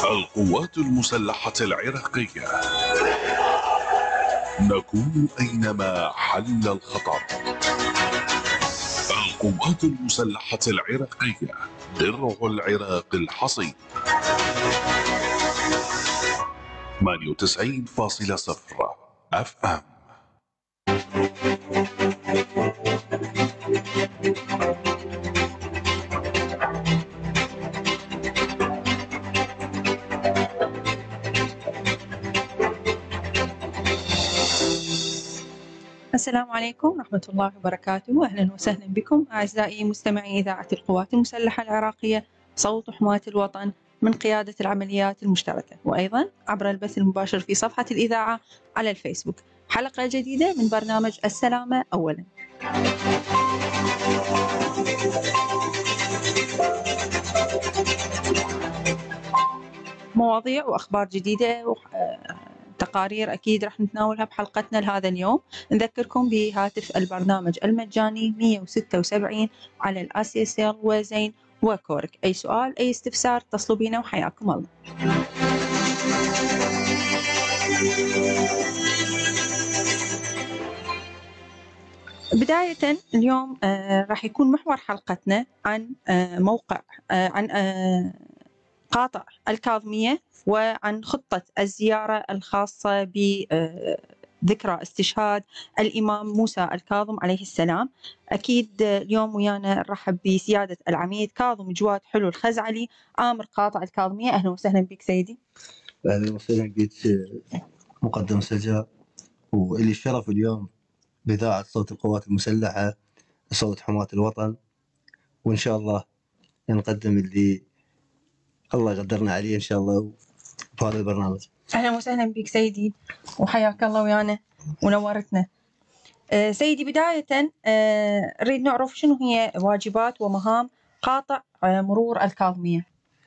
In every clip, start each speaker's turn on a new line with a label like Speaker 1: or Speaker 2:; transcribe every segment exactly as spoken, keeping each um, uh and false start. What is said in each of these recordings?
Speaker 1: القوات المسلحة العراقية، نكون أينما حل الخطر. القوات المسلحة العراقية، درع العراق الحصين. ثمانية وتسعين فاصلة صفر اف ام.
Speaker 2: السلام عليكم ورحمة الله وبركاته، أهلا وسهلا بكم أعزائي مستمعي إذاعة القوات المسلحة العراقية صوت حماة الوطن من قيادة العمليات المشتركة، وأيضا عبر البث المباشر في صفحة الإذاعة على الفيسبوك. حلقة جديدة من برنامج السلامة أولا. مواضيع وأخبار جديدة تقارير أكيد رح نتناولها بحلقتنا لهذا اليوم. نذكركم بهاتف البرنامج المجاني مئة وستة وسبعين على الآسيا سيل وزين وكورك. أي سؤال أي استفسار اتصلوا بينا وحياكم الله. بداية اليوم آه راح يكون محور حلقتنا عن آه موقع آه عن آه قاطع الكاظمية وعن خطة الزيارة الخاصة بذكرى استشهاد الإمام موسى الكاظم عليه السلام. أكيد اليوم ويانا نرحب بسيادة العميد كاظم جواد حلو الخزعلي آمر قاطع الكاظمية. أهلا وسهلا بك سيدي.
Speaker 3: أهلا وسهلا بك مقدم سجا، واللي الشرف اليوم بإذاعة صوت القوات المسلحة صوت حماة الوطن، وإن شاء الله نقدم اللي الله يقدرنا عليه إن شاء الله بهذا البرنامج.
Speaker 2: أهلا وسهلا بك سيدي وحياك الله ويانا ونورتنا. أه سيدي بداية أه نريد نعرف شنو هي واجبات ومهام قاطع أه مرور الكاظمية.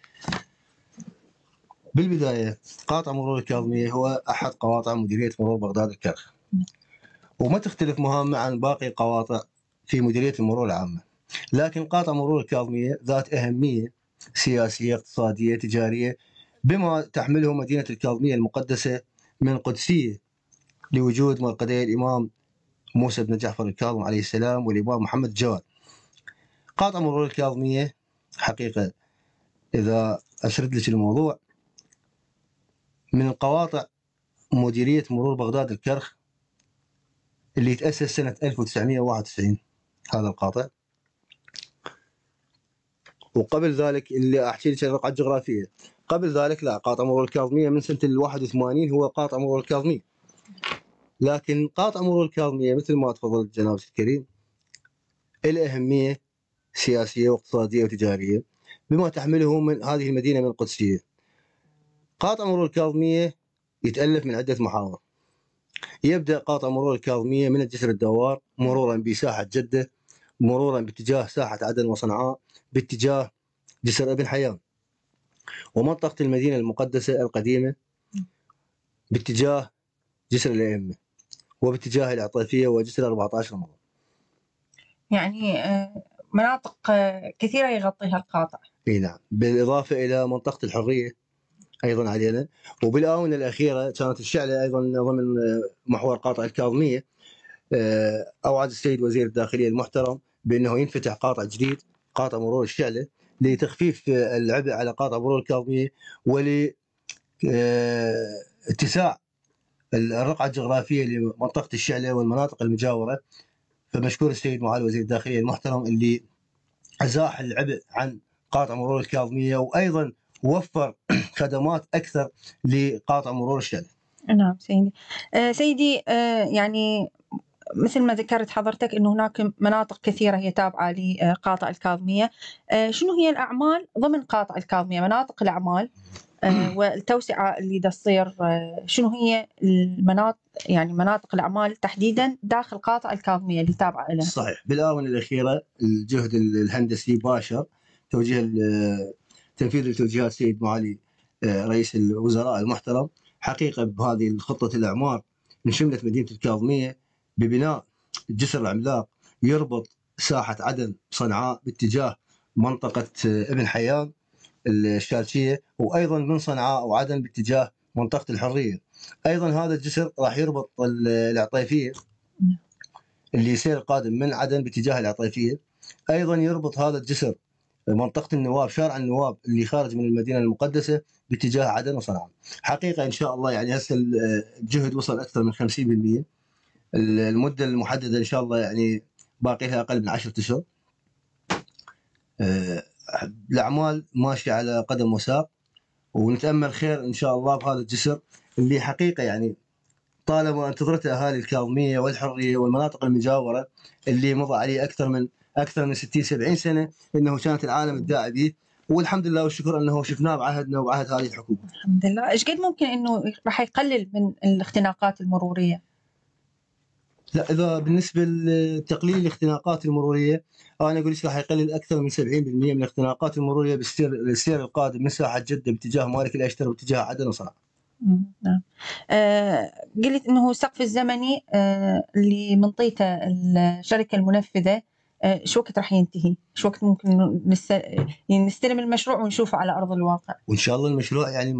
Speaker 3: بالبداية قاطع مرور الكاظمية هو أحد قواطع مديرية مرور بغداد الكرخ، وما تختلف مهامه عن باقي القواطع في مديرية المرور العامة، لكن قاطع مرور الكاظمية ذات أهمية سياسية اقتصادية تجارية بما تحمله مدينة الكاظمية المقدسة من قدسية لوجود مرقدي الإمام موسى بن جعفر الكاظم عليه السلام والإمام محمد الجواد. قاطع مرور الكاظمية حقيقة إذا أسرد لك الموضوع من القواطع مديرية مرور بغداد الكرخ اللي تأسس سنة ألف وتسعمئة وواحد وتسعين هذا القاطع. وقبل ذلك اللي أحكي لك الرقعة الجغرافية، قبل ذلك لا، قاطع مرور الكاظمية من سنة الواحد وثمانين هو قاطع مرور الكاظمية. لكن قاطع مرور الكاظمية مثل ما تفضل جناب الكريم الأهمية سياسية واقتصادية وتجارية بما تحمله من هذه المدينة من القدسية. قاطع مرور الكاظمية يتألف من عدة محاور. يبدأ قاطع مرور الكاظمية من الجسر الدوار مرورا بساحة جدة، مرورا باتجاه ساحة عدن وصنعاء، باتجاه جسر ابن حيان، ومنطقة المدينة المقدسة القديمة باتجاه جسر الأئمة، وباتجاه العطيفية وجسر أربعة عشر رمضان.
Speaker 2: يعني مناطق كثيرة يغطيها القاطع.
Speaker 3: اي نعم، بالإضافة إلى منطقة الحرية أيضا علينا. وبالآونة الأخيرة كانت الشعلة أيضا ضمن محور قاطع الكاظمية أوعد السيد وزير الداخلية المحترم بأنه ينفتح قاطع جديد قاطع مرور الشعلة لتخفيف العبء على قاطع مرور الكاظمية ولاتساع الرقعة الجغرافية لمنطقة الشعلة والمناطق المجاورة. فمشكور السيد معالي وزير الداخلية المحترم اللي أزاح العبء عن قاطع مرور الكاظمية وأيضا وفر خدمات أكثر لقاطع مرور الشعلة.
Speaker 2: نعم سيدي. آه سيدي آه يعني مثل ما ذكرت حضرتك أنه هناك مناطق كثيرة هي تابعة لقاطع الكاظمية. آه شنو هي الأعمال ضمن قاطع الكاظمية؟ مناطق الأعمال آه والتوسعة اللي دا تصير، آه شنو هي المناطق يعني مناطق الأعمال تحديدا داخل قاطع الكاظمية اللي تابعة لها؟
Speaker 3: صحيح. بالآونة الأخيرة الجهد الهندسي باشر توجيه تنفيذ التوجيهات السيد معالي رئيس الوزراء المحترم حقيقة بهذه خطة الأعمار من شملت مدينة الكاظمية ببناء الجسر العملاق يربط ساحة عدن صنعاء باتجاه منطقة ابن حيان الشارشيه، وايضا من صنعاء وعدن باتجاه منطقه الحريه. ايضا هذا الجسر راح يربط العطيفيه اللي يسير القادم من عدن باتجاه العطيفيه، ايضا يربط هذا الجسر منطقه النواب، شارع النواب اللي خارج من المدينه المقدسه باتجاه عدن وصنعاء. حقيقه ان شاء الله يعني هسه الجهد وصل اكثر من خمسين بالمئة. المده المحدده ان شاء الله يعني باقي لها اقل من عشرة اشهر. الاعمال ماشيه على قدم وساق، ونتامل خير ان شاء الله بهذا الجسر اللي حقيقه يعني طالما انتظرته اهالي الكاظميه والحريه والمناطق المجاوره اللي مضى عليه اكثر من اكثر من ستين سبعين سنه، انه كانت العالم تداعي به، والحمد لله والشكر انه شفناه بعهدنا وبعهد هذه الحكومه.
Speaker 2: الحمد لله. ايش قد ممكن انه راح يقلل من الاختناقات المروريه؟
Speaker 3: لا، اذا بالنسبه لتقليل الاختناقات المروريه، انا اقول لك راح يقلل اكثر من سبعين بالمئة من الاختناقات المروريه بالسير السير القادم من ساحه جده باتجاه مالك الاشتر واتجاه عدن وصنعاء.
Speaker 2: نعم. آه قلت انه السقف الزمني آه اللي منطيته الشركه المنفذه آه شو وقت راح ينتهي؟ شو وقت ممكن نست... يعني نستلم المشروع ونشوفه على ارض الواقع؟
Speaker 3: وان شاء الله المشروع يعني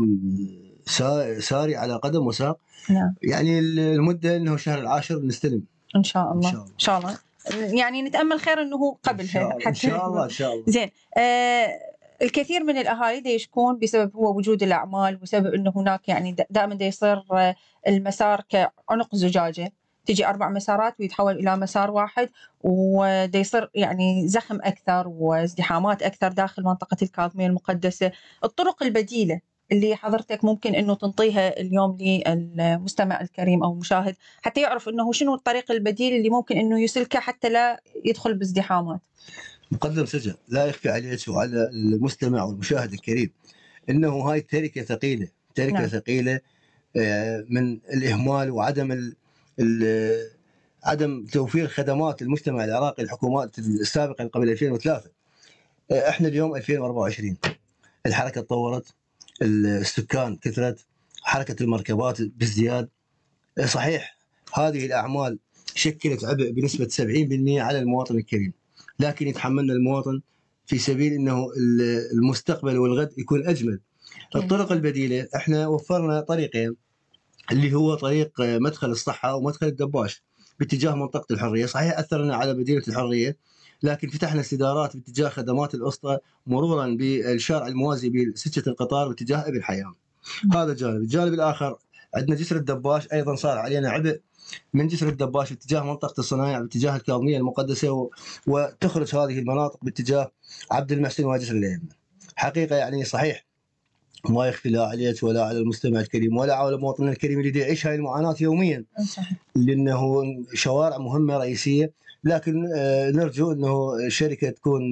Speaker 3: ساري على قدم وساق.
Speaker 2: نعم.
Speaker 3: يعني المده انه شهر العاشر نستلم
Speaker 2: ان شاء الله.
Speaker 3: ان شاء الله,
Speaker 2: إن شاء الله. يعني نتامل خير انه قبلها
Speaker 3: حتى ان شاء الله ان شاء الله.
Speaker 2: زين. آه الكثير من الاهالي دا يشكون بسبب هو وجود الاعمال، وسبب انه هناك يعني دائما دا يصير المسار كعنق زجاجه، تجي اربع مسارات ويتحول الى مسار واحد، ودا يصير يعني زخم اكثر وازدحامات اكثر داخل منطقه الكاظميه المقدسه. الطرق البديله اللي حضرتك ممكن انه تنطيها اليوم للمستمع الكريم او المشاهد حتى يعرف انه شنو الطريق البديل اللي ممكن انه يسلكه حتى لا يدخل بازدحامات.
Speaker 3: مقدم سجن، لا يخفي عليك وعلى المستمع والمشاهد الكريم انه هاي تركه ثقيله، تركه نعم. ثقيله من الاهمال وعدم ال ال عدم توفير خدمات للمجتمع العراقي الحكومات السابقه قبل ألفين وثلاثة. احنا اليوم ألفين وأربعة وعشرين، الحركه تطورت، السكان كثرت، حركه المركبات بازدياد. صحيح هذه الاعمال شكلت عبء بنسبه سبعين بالمئة على المواطن الكريم، لكن يتحملنا المواطن في سبيل انه المستقبل والغد يكون اجمل. الطرق البديله احنا وفرنا طريقين، اللي هو طريق مدخل الصحه ومدخل الدباش باتجاه منطقه الحريه. صحيح اثرنا على مدينه الحريه، لكن فتحنا استدارات باتجاه خدمات الاسطى مرورا بالشارع الموازي بسكه القطار باتجاه ابن حيان. هذا جانب. الجانب الاخر عندنا جسر الدباش، ايضا صار علينا عبء من جسر الدباش باتجاه منطقه الصنايع باتجاه الكاظميه المقدسه و... وتخرج هذه المناطق باتجاه عبد المحسن وجسر الائمه. حقيقه يعني صحيح ما يخفي لا عليك ولا على المستمع الكريم ولا على المواطن الكريم اللي يعيش هاي المعاناه يوميا، لانه شوارع مهمه رئيسيه. لكن آه نرجو انه الشركه تكون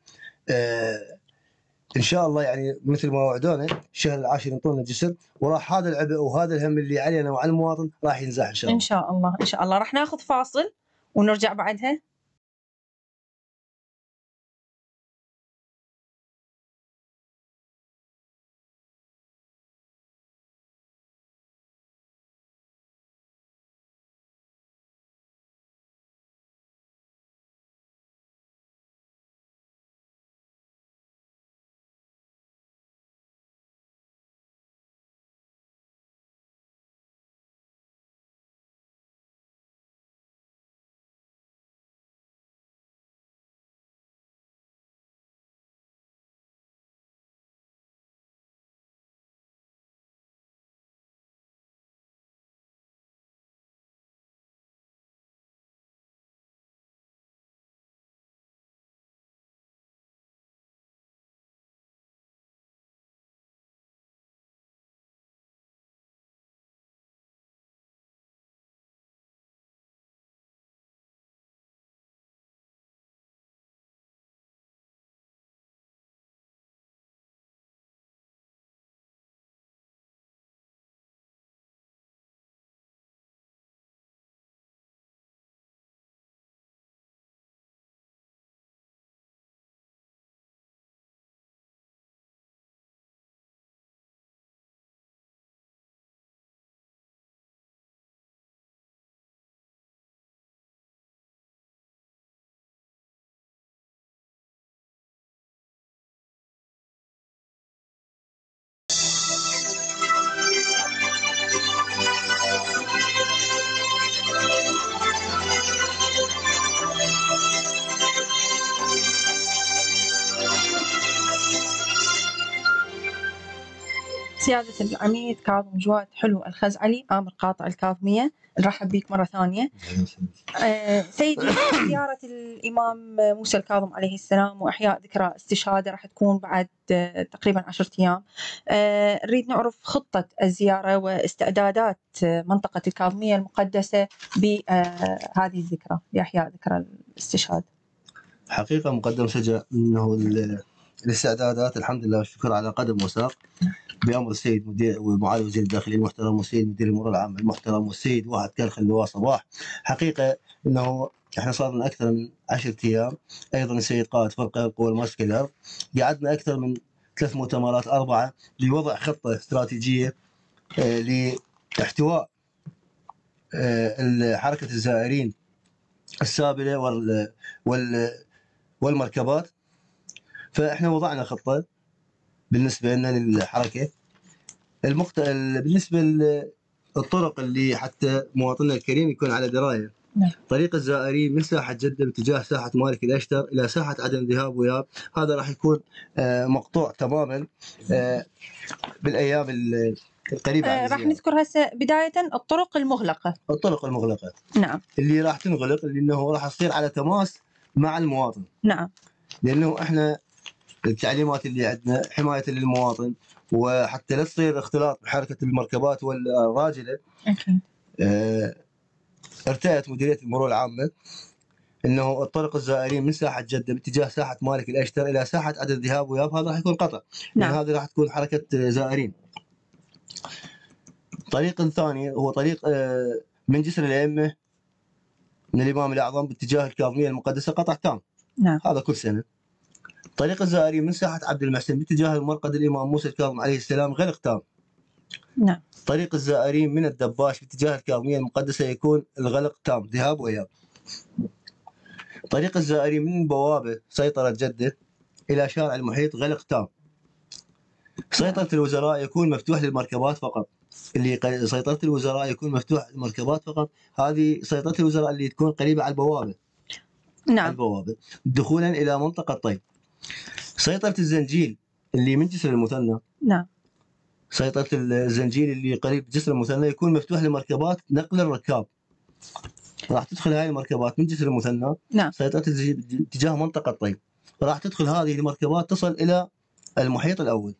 Speaker 3: آه ان شاء الله يعني مثل ما وعدونا الشهر العاشر ينطونا الجسر، وراح هذا العبء وهذا الهم اللي علينا وعلى المواطن راح ينزاح ان شاء الله.
Speaker 2: ان شاء الله ان شاء الله. راح ناخذ فاصل ونرجع بعدها. سيادة العميد كاظم جواد حلو الخزعلي آمر قاطع الكاظمية، نرحب بك مرة ثانية. آه سيدي، زيارة الإمام موسى الكاظم عليه السلام وإحياء ذكرى استشهاده راح تكون بعد آه تقريبا عشرة أيام. آه نريد نعرف خطة الزيارة واستعدادات آه منطقة الكاظمية المقدسة بهذه الذكرى، لإحياء ذكرى الاستشهاد.
Speaker 3: حقيقة مقدم شجع أنه الاستعدادات الحمد لله والشكر على قدم وساق بأمر السيد مدير ومعالي وزير الداخلية المحترم والسيد مدير المرور العام المحترم والسيد واحد كرخ اللواء صباح. حقيقة أنه احنا صار لنا أكثر من عشرة أيام، أيضا السيد قائد فرقة القوى الماسكة الأرض قعدنا أكثر من ثلاث مؤتمرات أربعة لوضع خطة استراتيجية آه لاحتواء آه حركة الزائرين السابلة وال وال والمركبات. فاحنا وضعنا خطه بالنسبه لنا للحركه المقت... بالنسبه للطرق اللي حتى مواطننا الكريم يكون على درايه.
Speaker 2: نعم.
Speaker 3: طريق الزائرين من ساحه جده باتجاه ساحه مالك الاشتر الى ساحه عدن ذهاب وياب، هذا راح يكون مقطوع تماما بالايام القريبه.
Speaker 2: آه راح نذكر هسه بدايه الطرق المغلقه.
Speaker 3: الطرق المغلقه
Speaker 2: نعم،
Speaker 3: اللي راح تنغلق لانه راح تصير على تماس مع المواطن.
Speaker 2: نعم، لانه
Speaker 3: احنا التعليمات اللي عندنا حمايه للمواطن وحتى لا تصير اختلاط بحركه المركبات والراجله.
Speaker 2: اكيد.
Speaker 3: اه ارتأت مديريه المرور العامه انه الطرق الزائرين من ساحه جده باتجاه ساحه مالك الاشتر الى ساحه عدن ذهاب وياب هذا راح يكون قطع.
Speaker 2: نعم.
Speaker 3: يعني هذه راح تكون حركه زائرين. طريق ثاني هو طريق اه من جسر الائمه من الامام الاعظم باتجاه الكاظميه المقدسه قطع تام.
Speaker 2: نعم.
Speaker 3: هذا كل سنه. طريق الزائرين من ساحة عبد المحسن باتجاه المرقد الإمام موسى الكاظم عليه السلام غلق تام.
Speaker 2: نعم.
Speaker 3: طريق الزائرين من الدباش باتجاه الكاظمية المقدسة يكون الغلق تام ذهاب وإياب. طريق الزائرين من بوابة سيطرة جدة إلى شارع المحيط غلق تام. سيطرة الوزراء يكون مفتوح للمركبات فقط. اللي سيطرة الوزراء يكون مفتوح للمركبات فقط، هذه سيطرة الوزراء اللي تكون قريبة على البوابة.
Speaker 2: نعم.
Speaker 3: البوابة دخولا إلى منطقة طيب. سيطرة الزنجيل اللي من جسر المثنى.
Speaker 2: نعم.
Speaker 3: سيطرة الزنجيل اللي قريب جسر المثنى يكون مفتوح لمركبات نقل الركاب. راح تدخل هاي المركبات من جسر المثنى.
Speaker 2: نعم.
Speaker 3: سيطرة الزنجيل تجاه منطقة طيب. راح تدخل هذه المركبات تصل إلى المحيط الأول.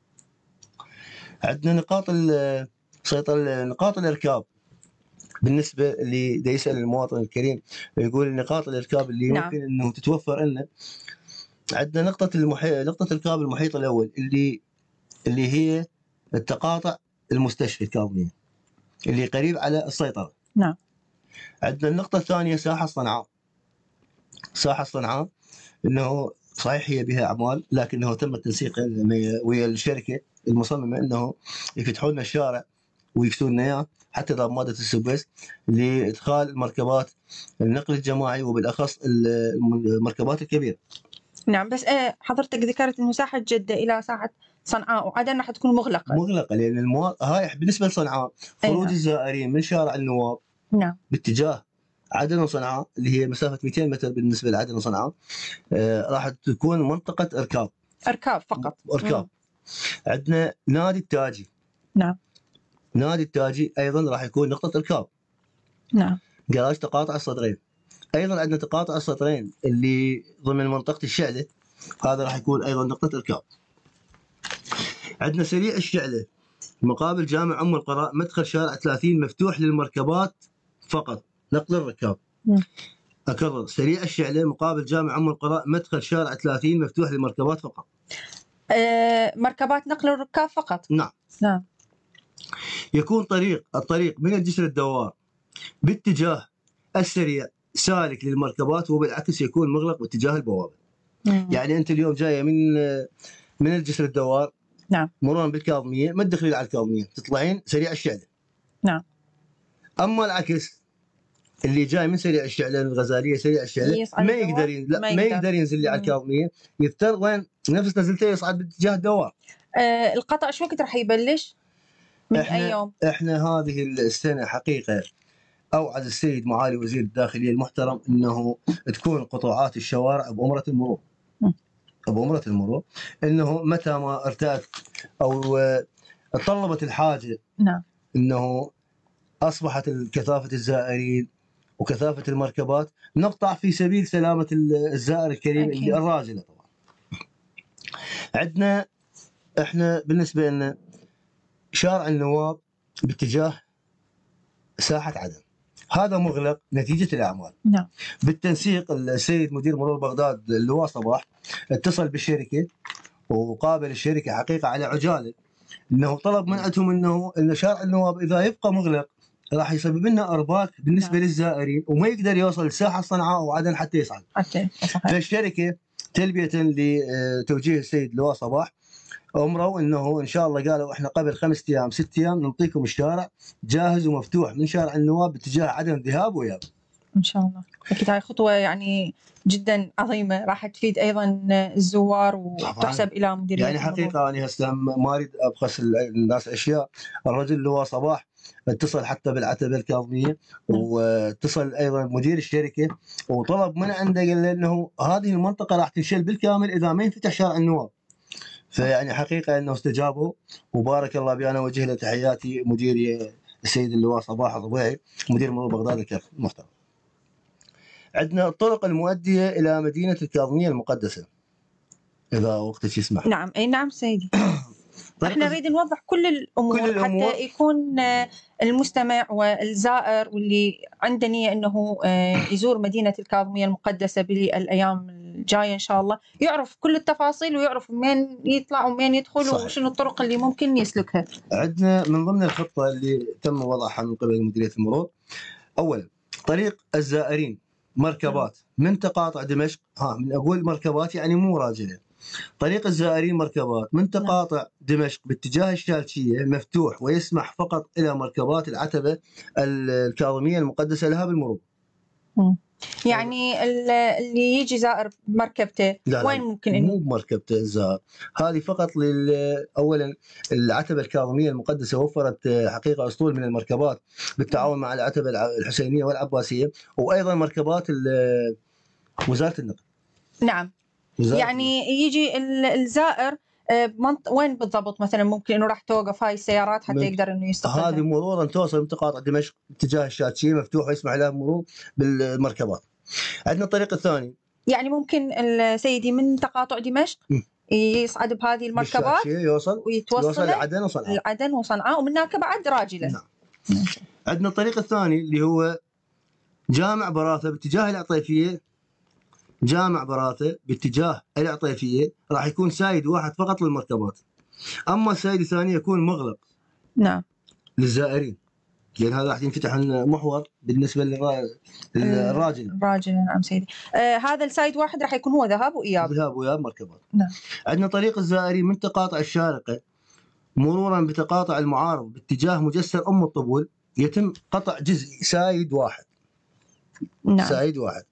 Speaker 3: عندنا نقاط سيطرة نقاط الإركاب بالنسبة اللي دا يسأل المواطن الكريم يقول نقاط الإركاب اللي
Speaker 2: نعم.
Speaker 3: ممكن إنه تتوفر لنا. عندنا نقطة المحيط نقطة إركاب المحيط الأول اللي اللي هي التقاطع المستشفى الكاظمية اللي قريب على السيطرة.
Speaker 2: نعم.
Speaker 3: عندنا النقطة الثانية ساحة صنعاء. ساحة صنعاء إنه صحيح هي بها أعمال لكنه تم التنسيق ويا الشركة المصممة إنه يفتحوا لنا الشارع ويكسون لنا إياه حتى ضرب مادة السويس لإدخال المركبات النقل الجماعي وبالأخص المركبات الكبيرة.
Speaker 2: نعم، بس آه حضرتك ذكرت إنه ساحة جدة إلى ساحة صنعاء وعدن راح تكون مغلقة.
Speaker 3: مغلقة لأن المو... هاي بالنسبة لصنعاء خروج أيوة. الزائرين من شارع النواب
Speaker 2: نعم
Speaker 3: باتجاه عدن وصنعاء اللي هي مسافة مئتين متر بالنسبة لعدن وصنعاء آه راح تكون منطقة إركاب.
Speaker 2: إركاب فقط.
Speaker 3: إركاب. عندنا نادي التاجي.
Speaker 2: نعم.
Speaker 3: نادي التاجي أيضا راح يكون نقطة إركاب.
Speaker 2: نعم.
Speaker 3: جراج تقاطع الصدرين. أيضا عندنا تقاطع الصدرين اللي ضمن منطقة الشعلة هذا راح يكون أيضا نقطة إركاب. عندنا سريع الشعلة مقابل جامع أم القرى مدخل شارع ثلاثين مفتوح للمركبات فقط نقل الركاب.
Speaker 2: م.
Speaker 3: أكرر سريع الشعلة مقابل جامع أم القرى مدخل شارع ثلاثين مفتوح للمركبات فقط.
Speaker 2: أه مركبات نقل الركاب فقط.
Speaker 3: نعم.
Speaker 2: نعم.
Speaker 3: يكون طريق الطريق من الجسر الدوار باتجاه السريع سالك للمركبات وبالعكس يكون مغلق باتجاه البوابة.
Speaker 2: م.
Speaker 3: يعني أنت اليوم جاية من من الجسر الدوار.
Speaker 2: نعم.
Speaker 3: مرورا بالكاظمية ما تدخلين على الكاظمية تطلعين سريع الشعلة.
Speaker 2: نعم.
Speaker 3: أما العكس اللي جاي من سريع الشعلة الغزالية سريع الشعلة ما يقدر لا ما, ما يقدر ينزل لي على الكاظمية يضطر وين نفس نزلته يصعد باتجاه الدوار.
Speaker 2: أه القطع شو وقت راح يبلش؟ من
Speaker 3: احنا
Speaker 2: أي يوم؟
Speaker 3: احنا هذه السنة حقيقة أوعد السيد معالي وزير الداخلية المحترم أنه تكون قطاعات الشوارع بأمرة المرور. بأمرة المرور أنه متى ما ارتأت أو تطلبت الحاجه
Speaker 2: نعم.
Speaker 3: انه اصبحت كثافه الزائرين وكثافه المركبات نقطع في سبيل سلامه الزائر الكريم
Speaker 2: أكيد.
Speaker 3: اللي الراجله طبعا. عندنا احنا بالنسبه لنا شارع النواب باتجاه ساحه عدن، هذا مغلق نتيجه الاعمال.
Speaker 2: نعم.
Speaker 3: بالتنسيق السيد مدير مرور بغداد اللواء صباح اتصل بالشركه وقابل الشركه حقيقه على عجاله، انه طلب منعتهم انه ان شارع النواب اذا يبقى مغلق راح يسبب لنا ارباك بالنسبه
Speaker 2: نعم.
Speaker 3: للزائرين وما يقدر يوصل لساحه صنعاء وعدن حتى يصعد.
Speaker 2: حتى صحيح.
Speaker 3: فالشركه تلبيه لتوجيه السيد لواء صباح امروا انه ان شاء الله، قالوا احنا قبل خمس ايام ست ايام نعطيكم الشارع جاهز ومفتوح من شارع النواب باتجاه عدن ذهاب واياب.
Speaker 2: ان شاء الله. اكيد هاي خطوه يعني جدا عظيمه راح تفيد ايضا الزوار وتحسب الى مديريه
Speaker 3: يعني
Speaker 2: المرور.
Speaker 3: حقيقه انا هسه ما اريد ابخس الناس اشياء، الرجل لواء صباح اتصل حتى بالعتبه الكاظميه واتصل ايضا مدير الشركه وطلب من عنده، قال له انه هذه المنطقه راح تنشل بالكامل اذا ما ينفتح شارع النواب. فيعني حقيقه انه استجابوا وبارك الله بي. انا اوجه له تحياتي مديري السيد اللواء صباح الربيعي مدير مرور بغداد الكرخ المحترم. عندنا الطرق المؤديه الى مدينه الكاظميه المقدسه اذا وقتك يسمح.
Speaker 2: نعم. اي نعم سيدي. احنا نريد نوضح كل الامور,
Speaker 3: كل الأمور
Speaker 2: حتى يكون المستمع والزائر واللي عنده نيه انه يزور مدينه الكاظميه المقدسه بالايام الجايه ان شاء الله يعرف كل التفاصيل ويعرف وين يطلع وين يدخل. صحيح. وشنو الطرق اللي ممكن يسلكها.
Speaker 3: عندنا من ضمن الخطه اللي تم وضعها من قبل مديريه المرور، اولا طريق الزائرين مركبات من تقاطع دمشق، ها من اقول مركبات يعني مو راجله، طريق الزائرين مركبات من تقاطع دمشق باتجاه الشالشيه مفتوح ويسمح فقط الى مركبات العتبه الكاظميه المقدسه لها بالمرور.
Speaker 2: يعني اللي يجي زائر بمركبته وين ممكن
Speaker 3: انه مو بمركبته الزائر، هذه فقط لل اولا العتبه الكاظميه المقدسه وفرت حقيقه اسطول من المركبات بالتعاون مع العتبه الحسينيه والعباسيه وايضا مركبات وزاره النقل.
Speaker 2: نعم. يعني يجي الزائر منط... وين بالضبط مثلا ممكن انه راح توقف هاي السيارات حتى يقدر انه يستقبلها؟
Speaker 3: هذه مرورا توصل من تقاطع دمشق اتجاه الشاتشيه مفتوح ويسمح لها المرور بالمركبات. عندنا الطريق الثاني
Speaker 2: يعني ممكن سيدي من تقاطع دمشق م. يصعد بهذه المركبات
Speaker 3: يوصل
Speaker 2: ويتوصل
Speaker 3: لعدن وصنعاء
Speaker 2: لعدن وصنعاء ومن هناك بعد راجله.
Speaker 3: نعم. نعم. عندنا الطريق الثاني اللي هو جامع براثه باتجاه العطيفيه، جامع براثه باتجاه العطيفيه راح يكون سايد واحد فقط للمركبات، اما السايد الثاني يكون مغلق.
Speaker 2: نعم.
Speaker 3: للزائرين، لان هذا راح ينفتح محور بالنسبه للراجل.
Speaker 2: الراجل نعم سيدي. آه هذا السايد واحد راح يكون هو ذهاب واياب.
Speaker 3: ذهاب واياب مركبات.
Speaker 2: نعم.
Speaker 3: عندنا طريق الزائرين من تقاطع الشارقه مرورا بتقاطع المعارض باتجاه مجسر ام الطبول يتم قطع جزئي سايد واحد.
Speaker 2: نعم.
Speaker 3: سايد واحد.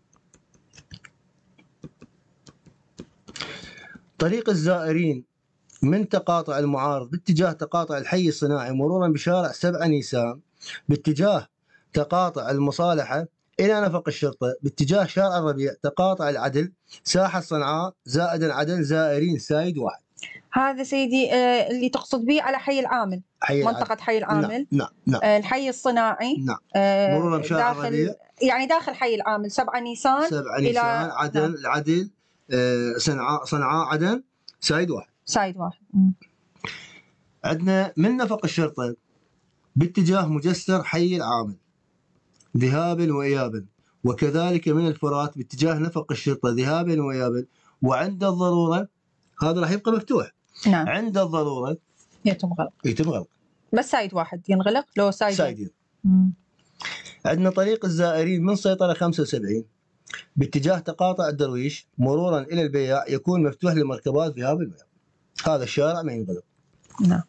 Speaker 3: طريق الزائرين من تقاطع المعارض باتجاه تقاطع الحي الصناعي مرورا بشارع سبعة نيسان باتجاه تقاطع المصالحة إلى نفق الشرطة باتجاه شارع الربيع تقاطع العدل ساحة صنعاء زائدا عدن زائرين سايد واحد.
Speaker 2: هذا سيدي آه اللي تقصد به على حي العامل.
Speaker 3: حي
Speaker 2: منطقة
Speaker 3: العدل.
Speaker 2: حي العامل.
Speaker 3: نعم نعم.
Speaker 2: آه الحي الصناعي.
Speaker 3: نعم.
Speaker 2: آه
Speaker 3: مرورا بشارع الربيع
Speaker 2: يعني داخل حي العامل سبعة نيسان.
Speaker 3: سبعة نيسان إلى عدن. نعم. العدل آه صنعاء صنعاء عدن سايد واحد.
Speaker 2: سايد واحد. م.
Speaker 3: عندنا من نفق الشرطة باتجاه مجسر حي العامل ذهابا وإيابا، وكذلك من الفرات باتجاه نفق الشرطة ذهابا وإيابا، وعند الضرورة هذا راح يبقى مفتوح.
Speaker 2: نعم.
Speaker 3: عند الضرورة
Speaker 2: يتم غلق.
Speaker 3: يتم غلق.
Speaker 2: بس سايد واحد ينغلق لو سايد.
Speaker 3: سايدين. عندنا طريق الزائرين من سيطرة خمسة وسبعين باتجاه تقاطع الدرويش مرورا إلى البياع يكون مفتوح للمركبات ذهابا وإيابا. هذا الشارع ما ينغلق.
Speaker 2: نعم.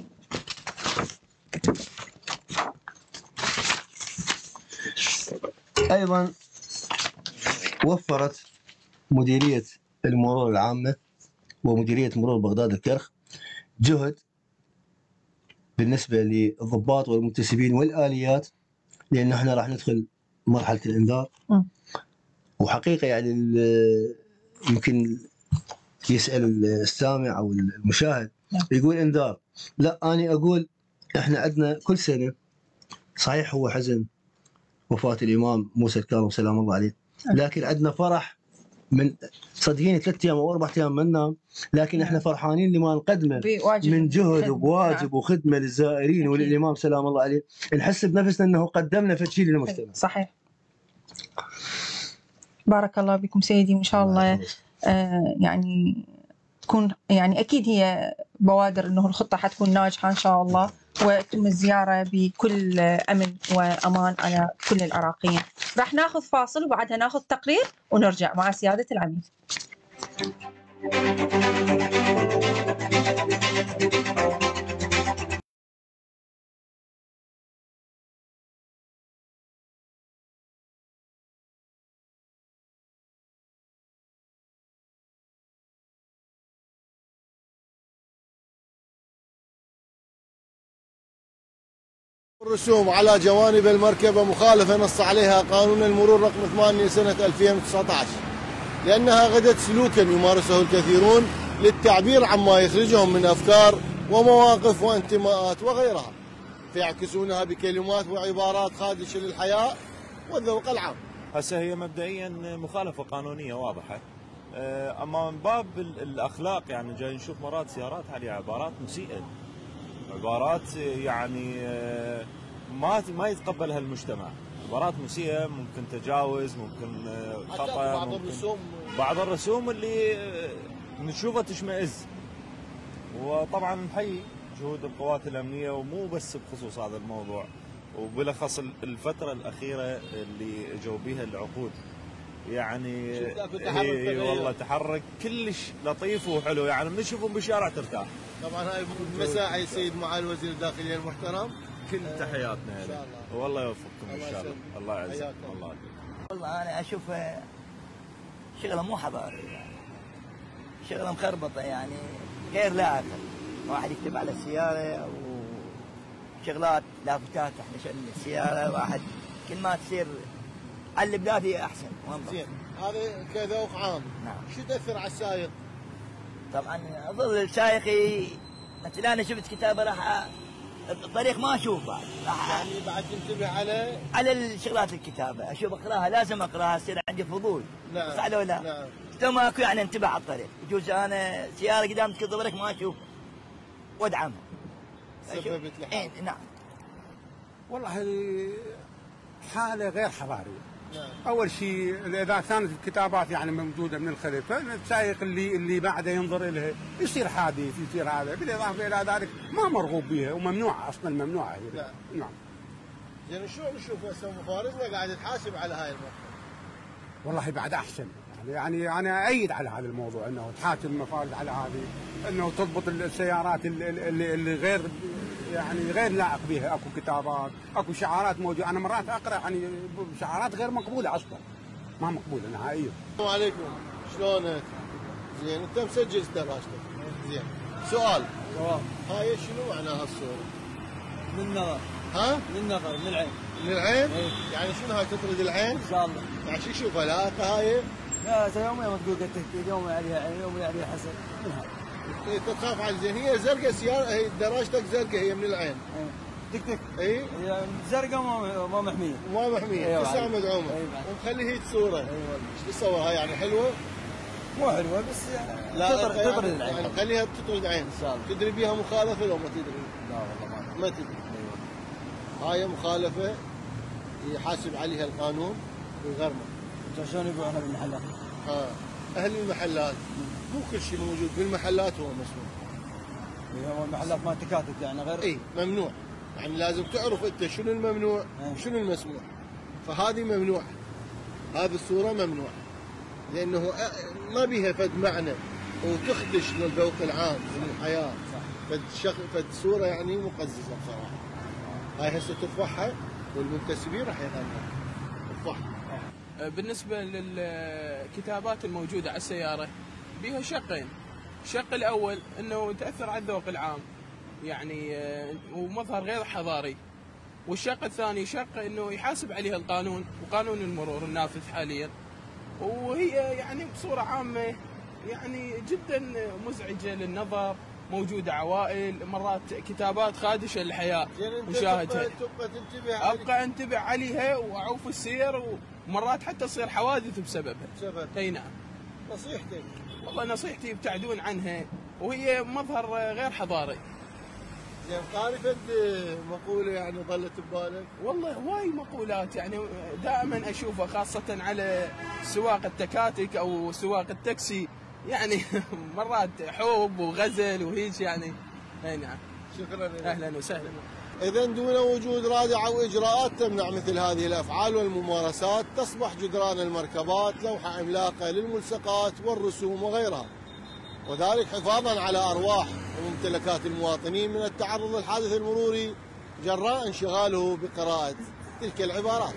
Speaker 3: أيضا وفرت مديرية المرور العامة ومديرية مرور بغداد الكرخ جهد بالنسبة للضباط والمنتسبين والآليات، لأن احنا راح ندخل مرحلة الإنذار. م. وحقيقة يعني يمكن يسأل السامع أو المشاهد يقول إنذار، لا أنا أقول إحنا عندنا كل سنة، صحيح هو حزن وفاة الإمام موسى الكاظم سلام الله عليه، لكن عندنا فرح من صدقيني ثلاث أيام أو أربع أيام منا، لكن إحنا فرحانين لما نقدمه من جهد وبواجب وخدمة للزائرين وللإمام سلام الله عليه، نحس بنفسنا أنه قدمنا فشي للمجتمع.
Speaker 2: صحيح. بارك الله بكم سيدي، وإن شاء الله آه يعني تكون يعني أكيد هي بوادر أنه الخطة حتكون ناجحة إن شاء الله، وتتم الزيارة بكل أمن وأمان على كل العراقيين. راح ناخذ فاصل وبعدها ناخذ تقرير ونرجع مع سيادة العميد.
Speaker 4: الرسوم على جوانب المركبة مخالفة نص عليها قانون المرور رقم ثمانية سنة ألفين وتسعة عشر، لأنها غدت سلوكا يمارسه الكثيرون للتعبير عما يخرجهم من أفكار ومواقف وانتماءات وغيرها، فيعكسونها بكلمات وعبارات خادشة للحياء والذوق العام.
Speaker 5: هسه هي مبدئيا مخالفة قانونية واضحة، أما من باب الأخلاق يعني جاي نشوف مرات سيارات عليها عبارات مسيئة، عبارات يعني ما ما يتقبلها المجتمع، عبارات مسيئة، ممكن تجاوز، ممكن خطأ،
Speaker 4: بعض
Speaker 5: ممكن
Speaker 4: الرسوم
Speaker 5: بعض الرسوم اللي نشوفها تشمئز. وطبعا نحيي جهود القوات الأمنية، ومو بس بخصوص هذا الموضوع، وبالأخص الفترة الأخيرة اللي جو بيها العقود، يعني هي والله تحرك كلش لطيف وحلو، يعني بنشوفهم بالشارع ترتاح.
Speaker 4: طبعا هاي مساعي السيد معالي وزير الداخلية المحترم،
Speaker 5: كل تحياتنا له، والله يوفقكم ان شاء الله. الله يعزك. الله يعزك.
Speaker 6: والله انا اشوف شغله مو حضاري، يعني شغله مخربطه، يعني غير لائقه. واحد يكتب على السياره او شغلات لافتات احنا شلنا السياره، واحد كل ما تصير على البلاد احسن.
Speaker 4: زين، هذا كذوق عام.
Speaker 6: نعم.
Speaker 4: شو تاثر على السائق؟
Speaker 6: طبعا اظل السائق مثلا انا شفت كتابه راح الطريق ما اشوف بعد،
Speaker 4: يعني بعد تنتبه على
Speaker 6: على الشغلات الكتابه، اشوف اقراها، لازم اقراها، يصير عندي فضول.
Speaker 4: نعم.
Speaker 6: صح ولا لا؟
Speaker 4: نعم.
Speaker 6: تو ماكو يعني انتبه على الطريق، يجوز انا سياره قدام تكذب ما اشوف وادعمها.
Speaker 4: سببت لي
Speaker 6: إيه نعم.
Speaker 7: والله حاله غير حضاريه.
Speaker 4: نعم.
Speaker 7: اول شيء اذا كانت الكتابات يعني موجوده من الخلف، السائق اللي اللي بعده ينظر لها يصير حادث، يصير هذا، بالاضافه الى ذلك ما مرغوب بها وممنوعه اصلا، ممنوعه هي.
Speaker 4: نعم.
Speaker 7: نعم.
Speaker 4: زين شو نشوف هسه مفارزنا قاعد تحاسب على هاي المرحله؟
Speaker 7: والله بعد احسن، يعني انا ايد على هذا الموضوع انه تحاسب المفارز على هذه، انه تضبط السيارات اللي, اللي غير يعني غير لائق بها، اكو كتابات، اكو شعارات موجوده، انا مرات اقرا يعني شعارات غير مقبوله اصلا، ما مقبوله نهائيا.
Speaker 4: السلام عليكم، شلونك؟ زين، انت مسجل دراجتك. زين، سؤال.
Speaker 8: جواب.
Speaker 4: هاي شنو معناها الصوره؟
Speaker 8: للنظر.
Speaker 4: ها؟
Speaker 8: للنظر، للعين.
Speaker 4: للعين؟
Speaker 8: ايه.
Speaker 4: يعني شنو هاي تطرد العين؟
Speaker 8: ان شاء الله.
Speaker 4: يعني شو يشوفها لاقه هاي؟
Speaker 8: لا يوم ما تقول تهديد، يوم عليها عين، يوم عليها حسد، من هاي.
Speaker 4: انت تخاف على زين، هي زرقاء سياره، هي دراجتك زرقاء، هي من العين.
Speaker 8: ايه. دك دك.
Speaker 4: اي؟
Speaker 8: هي زرقاء ما ما محميه.
Speaker 4: ما محميه،
Speaker 8: ايوه.
Speaker 4: تسعة مدعومه.
Speaker 8: ايوه.
Speaker 4: ومخلي هيك صوره.
Speaker 8: اي والله.
Speaker 4: ايش تصورها يعني حلوه؟
Speaker 8: مو حلوه بس يعني
Speaker 4: لا
Speaker 8: تطرد
Speaker 4: يعني
Speaker 8: تطرد العين.
Speaker 4: يعني خليها تطرد عين.
Speaker 8: ان شاء الله.
Speaker 4: تدري بيها مخالفه لو ما تدري؟
Speaker 8: لا والله ما
Speaker 4: ما تدري.
Speaker 8: ايوه.
Speaker 4: هاي مخالفه يحاسب عليها القانون ويغرمه.
Speaker 8: شلون يبيعونها بالمحلات؟
Speaker 4: ها، اهل المحلات مو كل شيء موجود بالمحلات هو مسموح.
Speaker 8: هو المحلات ما تكاتب يعني غير.
Speaker 4: اي ممنوع، يعني لازم تعرف انت شنو الممنوع وشنو المسموح. فهذه ممنوعه، هذه الصوره ممنوعه لانه ما بيها فد معنى وتخدش للذوق العام من الحياه. فد شغ... فد صوره يعني مقززه بصراحه. هاي هسه ترفعها والمنتسبين راح يغنوا. ترفعها.
Speaker 9: بالنسبة للكتابات الموجودة على السيارة بها شقين. الشق الأول أنه تأثر على الذوق العام، يعني ومظهر غير حضاري. والشق الثاني شق أنه يحاسب عليها القانون وقانون المرور النافذ حاليا، وهي يعني بصورة عامة يعني جدا مزعجة للنظر موجوده عوائل، مرات كتابات خادشه للحياه مشاهدها.
Speaker 4: تبقى تنتبه
Speaker 9: ابقى انتبه عليها واعوف السير، ومرات حتى تصير حوادث بسببها.
Speaker 4: بسبب
Speaker 9: اي نعم.
Speaker 4: نصيحتك؟
Speaker 9: والله نصيحتي ابتعدون عنها، وهي مظهر غير حضاري.
Speaker 4: زين، قاري فد مقوله يعني ظلت ببالك؟
Speaker 9: والله هواي مقولات يعني دائما اشوفها، خاصه على سواق التكاتك او سواق التاكسي، يعني مرات حب وغزل وهيك يعني. اي نعم.
Speaker 4: شكرا لك.
Speaker 9: اهلا وسهلا.
Speaker 4: إذا دون وجود رادع أو إجراءات تمنع مثل هذه الأفعال والممارسات، تصبح جدران المركبات لوحة عملاقة للملصقات والرسوم وغيرها، وذلك حفاظا على أرواح وممتلكات المواطنين من التعرض للحادث المروري جراء انشغاله بقراءة تلك العبارات.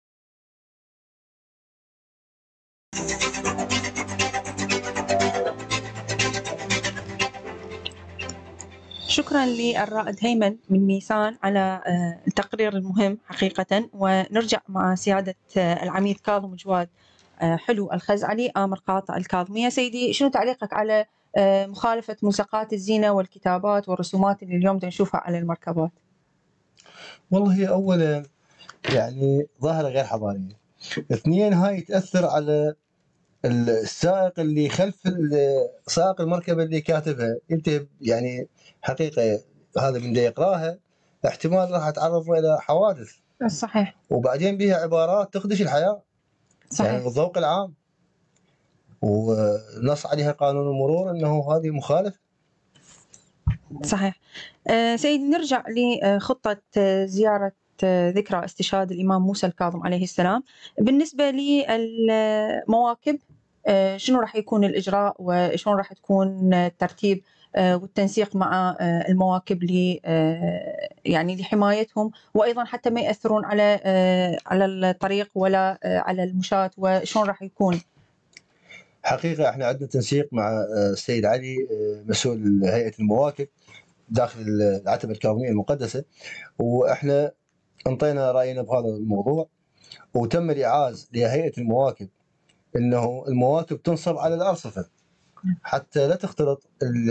Speaker 2: شكرا للرائد هيمن من ميسان على التقرير المهم حقيقة. ونرجع مع سيادة العميد كاظم جواد حلو الخزعلي آمر قاطع الكاظمية. سيدي، شنو تعليقك على مخالفة ملصقات الزينة والكتابات والرسومات اللي اليوم نشوفها على المركبات؟
Speaker 3: والله هي أولا يعني ظاهرة غير حضارية، اثنين هاي تأثر على السائق اللي خلف سائق المركبة اللي كاتبها. انت يعني حقيقة هذا من دا يقراها احتمال راح يتعرض إلى حوادث.
Speaker 2: صحيح.
Speaker 3: وبعدين بها عبارات تخدش الحياة.
Speaker 2: صحيح.
Speaker 3: يعني الذوق العام، ونص عليها قانون المرور أنه هذه مخالفة.
Speaker 2: صحيح. أه سيدي، نرجع لخطة زيارة ذكرى استشهاد الإمام موسى الكاظم عليه السلام. بالنسبة للمواكب أه شنو راح يكون الإجراء وشلون راح تكون الترتيب أه والتنسيق مع أه المواكب ل أه يعني لحمايتهم، وأيضا حتى ما يأثرون على أه على الطريق ولا أه على المشاة، وشلون راح يكون؟
Speaker 3: حقيقة احنا عندنا تنسيق مع السيد علي مسؤول هيئة المواكب داخل العتبة الكاظمية المقدسة، واحنا انطينا رأينا بهذا الموضوع، وتم الإعاز لهيئة المواكب انه المواكب تنصب على الأرصفة حتى لا تختلط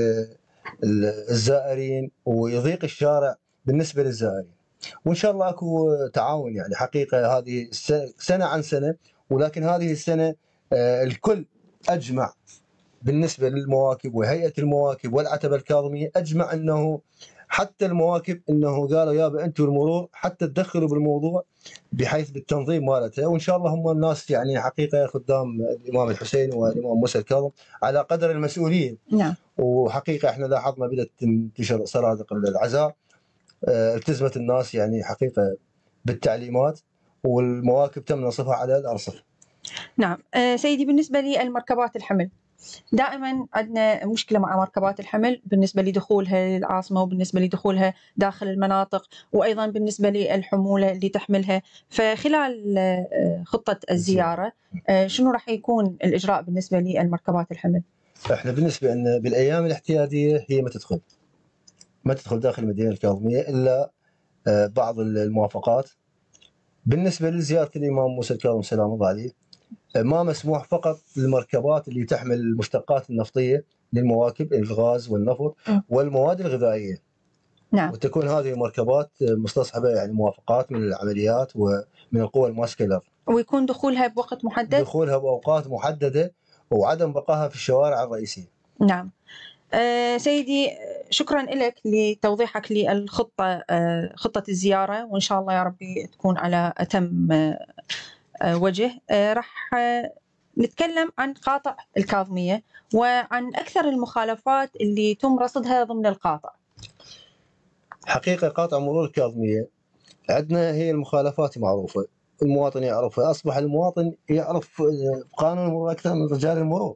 Speaker 3: الزائرين ويضيق الشارع بالنسبة للزائرين. وإن شاء الله أكو تعاون، يعني حقيقة هذه سنة عن سنة، ولكن هذه السنة الكل أجمع بالنسبة للمواكب وهيئة المواكب والعتبة الكاظمية، أجمع أنه حتى المواكب أنه قالوا يابا أنتم المرور حتى تدخلوا بالموضوع بحيث بالتنظيم مالته. وإن شاء الله هم الناس يعني حقيقة خدام الإمام الحسين والإمام موسى الكاظم على قدر المسؤولية.
Speaker 2: نعم.
Speaker 3: وحقيقة احنا لاحظنا بدأت تنتشر صناديق العزاء، اه التزمت الناس يعني حقيقة بالتعليمات، والمواكب تم نصبها على الأرصفة.
Speaker 2: نعم. أه سيدي، بالنسبة للمركبات الحمل دائما عندنا مشكلة مع مركبات الحمل بالنسبة لدخولها للعاصمة وبالنسبة لدخولها داخل المناطق، وأيضا بالنسبة للحمولة اللي تحملها. فخلال خطة الزيارة شنو راح يكون الإجراء بالنسبة للمركبات الحمل؟
Speaker 3: احنا بالنسبة أن بالأيام الاحتياطية هي ما تدخل ما تدخل داخل المدينة الكاظمية إلا بعض الموافقات. بالنسبة لزيارة الإمام موسى الكاظم سلام الله عليه ما مسموح فقط للمركبات اللي تحمل المشتقات النفطية للمواكب، الغاز والنفط والمواد الغذائية.
Speaker 2: نعم.
Speaker 3: وتكون هذه المركبات مستصحبة يعني موافقات من العمليات ومن القوى الماسكة الأرض،
Speaker 2: ويكون دخولها بوقت محدد؟
Speaker 3: دخولها بأوقات محددة وعدم بقائها في الشوارع الرئيسية.
Speaker 2: نعم. أه سيدي، شكرا لك لتوضيحك للخطة أه خطة الزيارة، وإن شاء الله يا ربي تكون على أتم أه وجه. أه راح أه نتكلم عن قاطع الكاظمية وعن أكثر المخالفات اللي تم رصدها ضمن القاطع.
Speaker 3: حقيقة قاطع مرور الكاظمية عندنا هي المخالفات معروفة، المواطن يعرفها، أصبح المواطن يعرف قانون المرور أكثر من رجال المرور.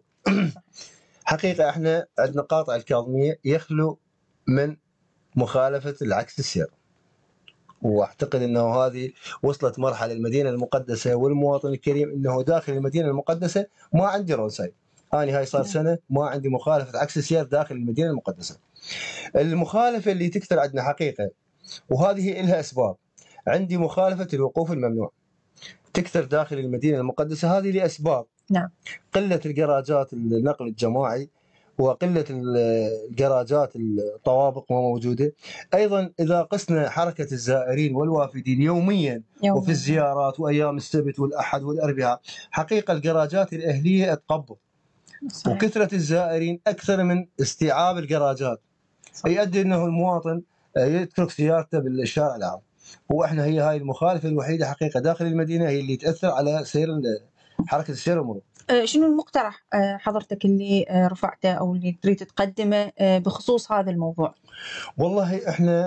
Speaker 3: حقيقة احنا عندنا قاطع الكاظمية يخلو من مخالفة العكس السير، واعتقد انه هذه وصلت مرحلة المدينة المقدسة والمواطن الكريم انه داخل المدينة المقدسة ما عندي رول سايد. أنا هاي صار سنة ما عندي مخالفة عكس السير داخل المدينة المقدسة. المخالفة اللي تكثر عندنا حقيقة وهذه لها أسباب، عندي مخالفة الوقوف الممنوع تكثر داخل المدينة المقدسة، هذه لأسباب.
Speaker 2: نعم.
Speaker 3: قلة الجراجات النقل الجماعي، وقله الجراجات الطوابق ما موجوده. ايضا اذا قسنا حركه الزائرين والوافدين يوميا
Speaker 2: يوم.
Speaker 3: وفي الزيارات وايام السبت والاحد والاربعاء، حقيقه الجراجات الاهليه تقبض، وكثره الزائرين اكثر من استيعاب الجراجات، يؤدي انه المواطن يترك سيارته بالشارع العام. واحنا هي هاي المخالفه الوحيده حقيقه داخل المدينه هي اللي تاثر على سير حركه السير والمرور.
Speaker 2: شنو المقترح حضرتك اللي رفعته او اللي تريد تقدمه بخصوص هذا الموضوع؟
Speaker 3: والله احنا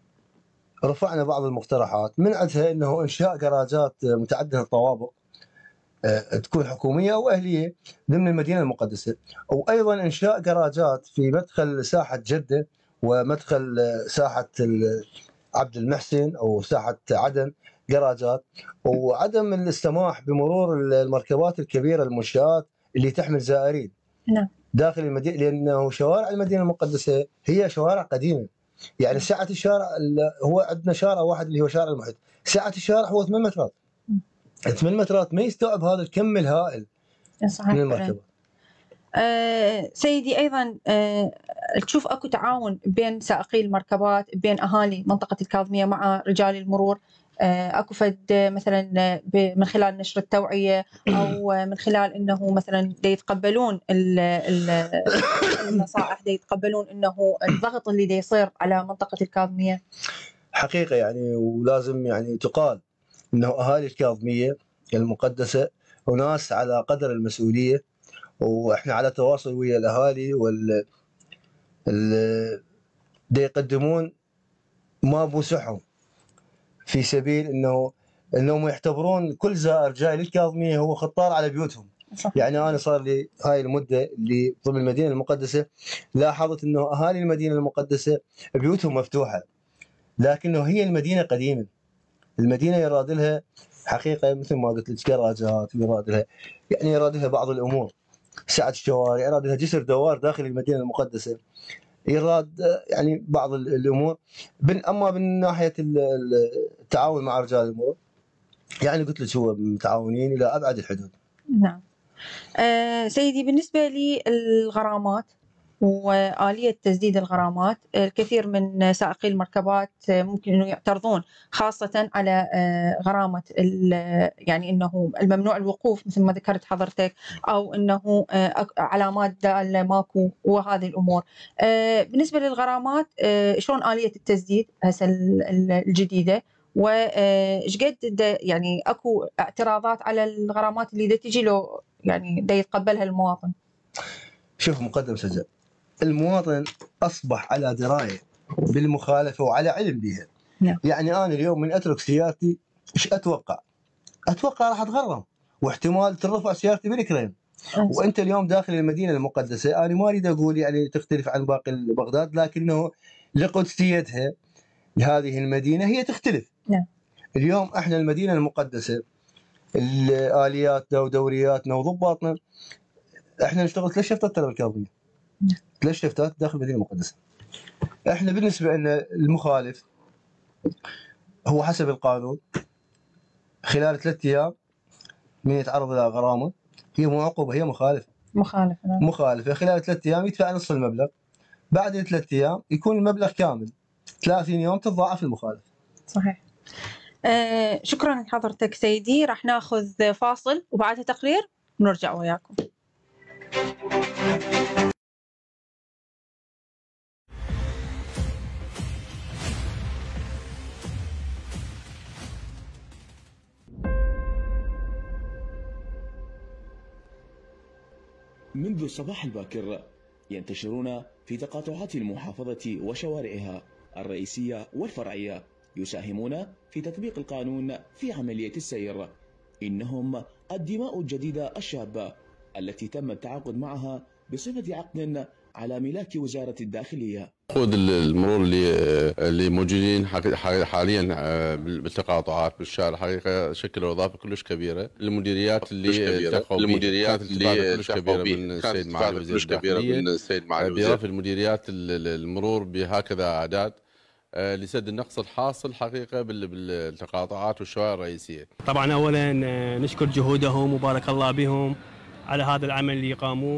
Speaker 3: رفعنا بعض المقترحات، من عندها انه انشاء جراجات متعدده الطوابق تكون حكوميه او اهليه ضمن المدينه المقدسه، وايضا انشاء جراجات في مدخل ساحه جده ومدخل ساحه عبد المحسن او ساحه عدن جراجات، وعدم السماح بمرور المركبات الكبيره المنشآت اللي تحمل زائرين
Speaker 2: نعم
Speaker 3: داخل المدينه، لانه شوارع المدينه المقدسه هي شوارع قديمه. يعني سعه الشارع هو عندنا شارع واحد اللي هو شارع المحيط، سعه الشارع هو ثمان مترات. ثمان مترات ما يستوعب هذا الكم الهائل
Speaker 2: صحيح
Speaker 3: من المركبات.
Speaker 2: أه سيدي ايضا أه تشوف اكو تعاون بين سائقي المركبات بين اهالي منطقه الكاظميه مع رجال المرور؟ أه اكو فد مثلا من خلال نشر التوعيه او من خلال انه مثلا دا يتقبلون النصائح، دا يتقبلون انه الضغط اللي دا يصير على منطقه الكاظميه؟
Speaker 3: حقيقه يعني ولازم يعني تقال انه اهالي الكاظميه المقدسه وناس على قدر المسؤوليه، واحنا على تواصل ويا الاهالي وال ال... دا يقدمون ما بوسعهم في سبيل انه انهم يعتبرون كل زائر جاي للكاظميه هو خطار على بيوتهم. صح. يعني انا صار لي هاي المده اللي ضمن المدينه المقدسه لاحظت انه اهالي المدينه المقدسه بيوتهم مفتوحه، لكنه هي المدينه قديمه، المدينه يراد لها حقيقه مثل ما قلت لك جراجات، ويراد لها يعني يراد لها بعض الامور، سعه الشوارع، يراد لها جسر دوار داخل المدينه المقدسه، يراد يعني بعض الامور. اما من ناحيه التعاون مع رجال المرور يعني قلت لك هو متعاونين الى ابعد الحدود.
Speaker 2: نعم. أه سيدي بالنسبه للغرامات وآلية تسديد الغرامات، الكثير من سائقي المركبات ممكن انه يعترضون خاصة على غرامة يعني انه الممنوع الوقوف مثل ما ذكرت حضرتك، او انه علامات دالة ماكو وهذه الامور. بالنسبة للغرامات شلون آلية التسديد هسه الجديدة، وايش قد يعني اكو اعتراضات على الغرامات اللي دا تجي له يعني دا يتقبلها المواطن؟
Speaker 3: شوف مقدم سجل، المواطن اصبح على درايه بالمخالفه وعلى علم بها.
Speaker 2: نعم.
Speaker 3: يعني انا اليوم من اترك سيارتي ايش اتوقع؟ اتوقع راح اتغرم، واحتمال ترفع سيارتي بالكريم. وانت اليوم داخل المدينه المقدسه، انا ما اريد اقول يعني تختلف عن باقي بغداد، لكنه لقدسيتها لهذه المدينه هي تختلف.
Speaker 2: نعم.
Speaker 3: اليوم احنا المدينه المقدسه الالياتنا ودورياتنا وضباطنا احنا نشتغل ثلاث شفتات ترى بالكاظميه. ثلاث شفتات داخل المدينه المقدسه. احنا بالنسبه لنا المخالف هو حسب القانون خلال ثلاث ايام من يتعرض الى غرامه هي مو عقوبه، هي مخالفه.
Speaker 2: مخالفه نعم.
Speaker 3: مخالفه خلال ثلاث ايام يدفع نصف المبلغ، بعد ثلاث ايام يكون المبلغ كامل، ثلاثين يوم تتضاعف المخالفه.
Speaker 2: صحيح. آه شكرا لحضرتك سيدي، راح ناخذ فاصل وبعدها تقرير ونرجع وياكم.
Speaker 10: منذ الصباح الباكر ينتشرون في تقاطعات المحافظة وشوارعها الرئيسية والفرعية، يساهمون في تطبيق القانون في عملية السير. إنهم الدماء الجديدة الشابة التي تم التعاقد معها بصفة عقد على ملاك وزارة الداخلية.
Speaker 11: وقود المرور اللي اللي موجودين حاليا بالتقاطعات بالشارع حقيقه شكلوا اضافه كلش كبيره. المديريات اللي تقوا المديريات اللي كلش كبيره من السيد معالي وزير الداخليه، باضافه المديريات المرور بهكذا اعداد لسد النقص الحاصل حقيقه بالتقاطعات والشوارع الرئيسيه.
Speaker 12: طبعا اولا نشكر جهودهم وبارك الله بهم على هذا العمل اللي قاموه،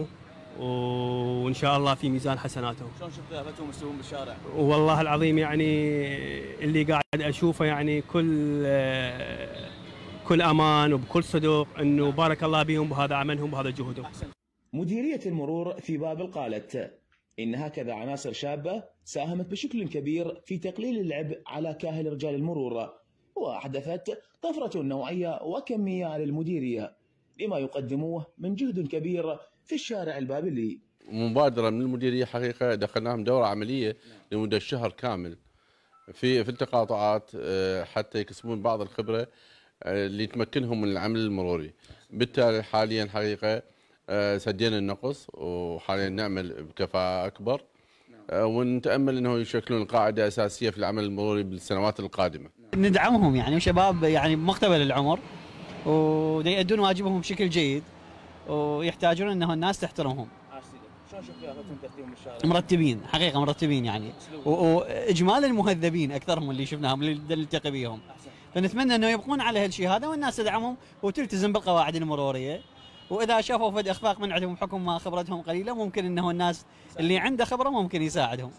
Speaker 12: وان شاء الله في ميزان حسناتهم.
Speaker 8: شلون شفت ضيافتهم يستوون بالشارع؟
Speaker 12: والله العظيم يعني اللي قاعد اشوفه يعني كل كل امان وبكل صدق انه بارك الله بهم بهذا عملهم بهذا جهدهم.
Speaker 10: مديرية المرور في بابل قالت إن هكذا عناصر شابة ساهمت بشكل كبير في تقليل العبء على كاهل رجال المرور، وأحدثت طفرة نوعية وكمية للمديرية لما يقدموه من جهد كبير في الشارع البابلي.
Speaker 11: مبادرة من المديرية حقيقة دخلناهم دورة عملية لمدة شهر كامل في في التقاطعات حتى يكسبون بعض الخبرة اللي تمكنهم من العمل المروري. بالتالي حاليا حقيقة سدينا النقص وحاليا نعمل بكفاءة أكبر، ونتأمل أنه يشكلون قاعدة أساسية في العمل المروري بالسنوات القادمة.
Speaker 13: ندعمهم يعني وشباب يعني بمقتبل العمر ويؤدون واجبهم بشكل جيد ويحتاجون أنه الناس تحترمهم.
Speaker 8: شلون شفت ضيافتهم ترتيبهم بالشارع؟
Speaker 13: مرتبين حقيقة مرتبين يعني وإجمالا مهذبين أكثرهم اللي شفناهم اللي نلتقي بهم. فنتمنى أنه يبقون على هالشيء هذا والناس تدعمهم وتلتزم بالقواعد المرورية، واذا شافوا فد اخفاق من عندهم بحكم ما خبرتهم قليله ممكن انه الناس اللي عنده خبره ممكن يساعدهم.